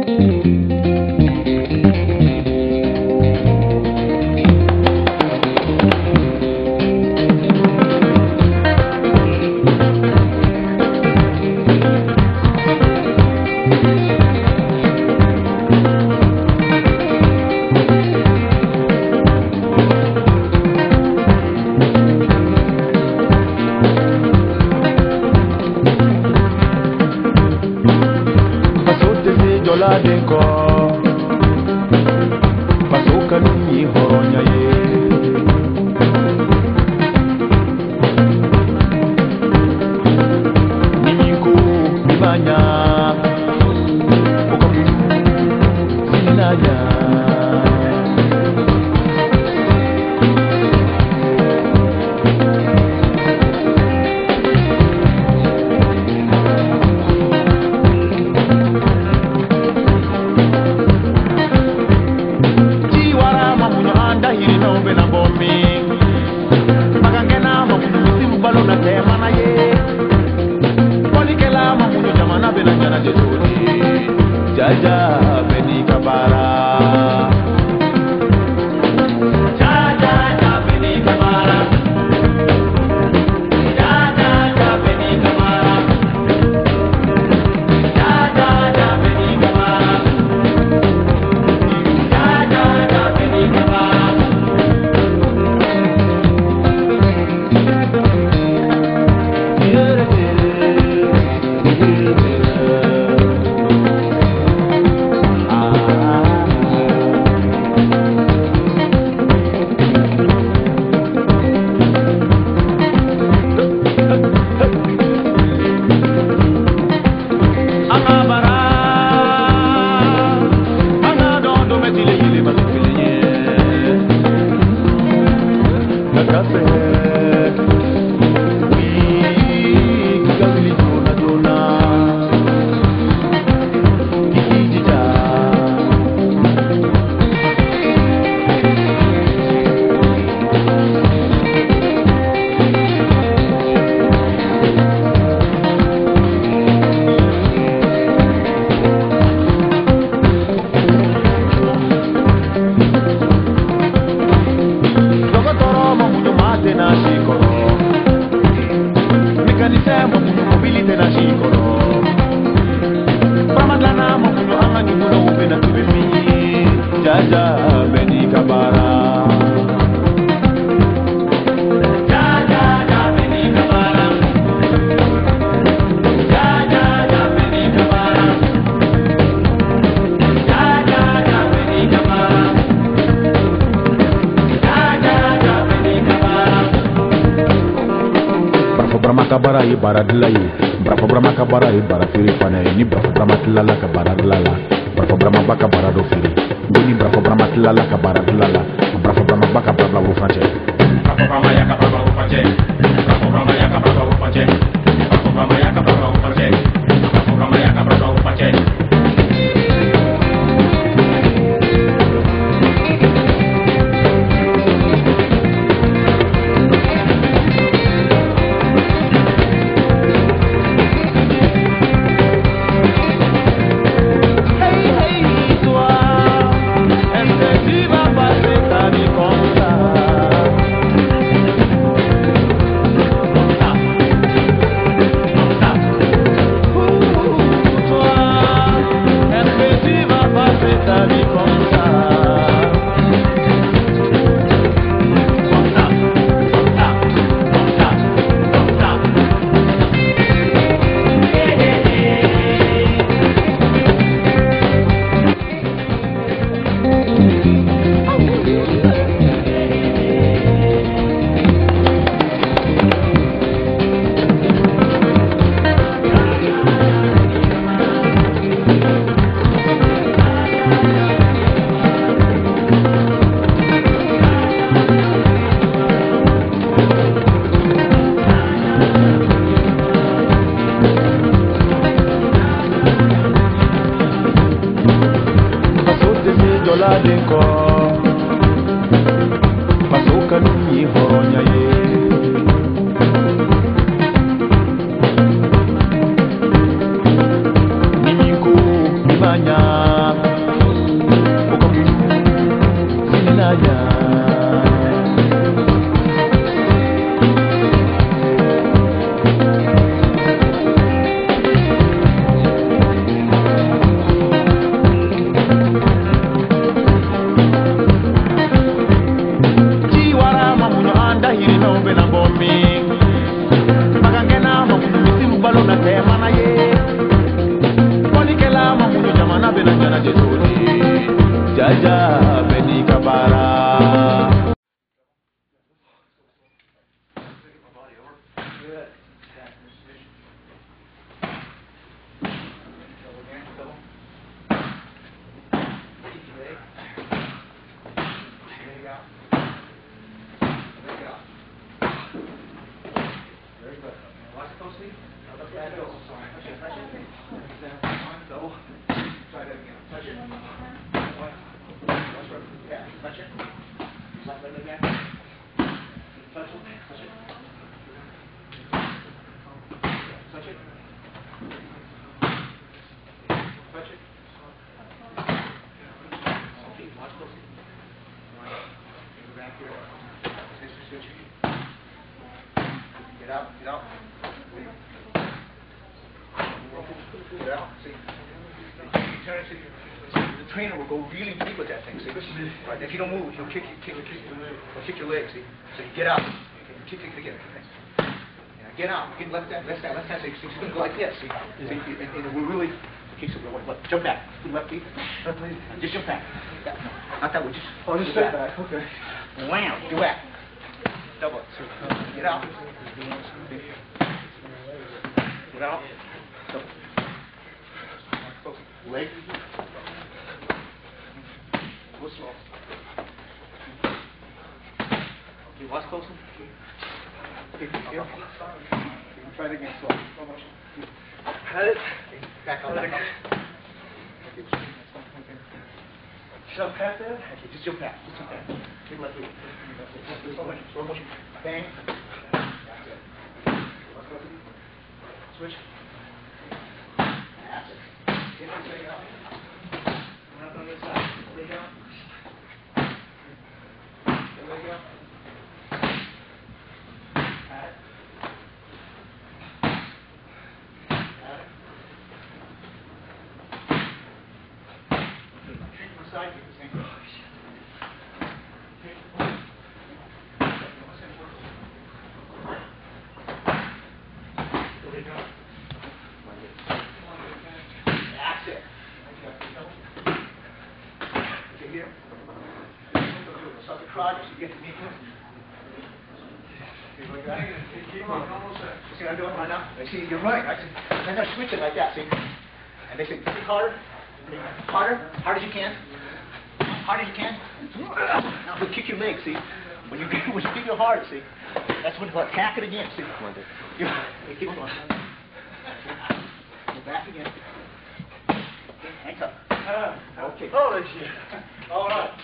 Kabara ye baradla ye brafa brama kabara ye barafiri fana ye ni brafa brama tilala ka baradla la brafa brama baka barado firi ni brafa brama tilala ka baradla la brafa brama baka barla wo fanje brafa brama ya ka barla wo fanje brafa brama ya ka barla wo fanje brafa brama ya ka barla wo fanje brafa brama ya ka barla wo fanje Banya na jana de toni jaja beni kabara. Get out, get out. Get out, see. Turn it, see. The trainer will go really deep with that thing, see. Right, if you don't move, he'll kick your leg, see. So you get out. Kick it again. Yeah, get out. Get left hand, see. He's going to go like this, see. See, and we're really, kicks it left. Jump back. Left feet. Just jump back. Not that way, just. Oh, just step back, okay. Wham, do that. Double it. Get out. Get out. Double. Leg. Go slow. Okay, watch closer. Okay, careful. Try it again, slow. Slow motion. Had it. Back out, back out. Jump past that? Okay, just jump back. Just jump back. Take left leg. Slow motion. Bang. That's it. Switch. That's it. Get this leg out. Come up on this side. Leg out. Leg out. Pat it. Pat it. Kick from the side. Kick the same. That's it. Okay, here. Stop the crotch so you get the knee. See what I'm doing right now? See, you're running. Right? And they're switching like that, see? And they say, kick harder. Harder. Hard as you can. Hard as you can. Now, but kick your leg, see? When you kick your hard, see? That's when they'll attack it again, see? You keep going. Go back again. Okay, hands up. Okay. Holy shit. All right.